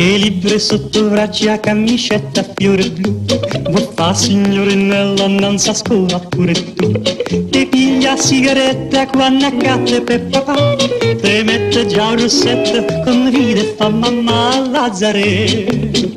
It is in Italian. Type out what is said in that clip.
e libri sotto braccia, camicetta fiore blu. Vuoi fa signorinella, non sa scuola pure tu. Ti piglia sigaretta quando accade per papà, te mette già un rossetto, condivide e fa mamma Lazzare.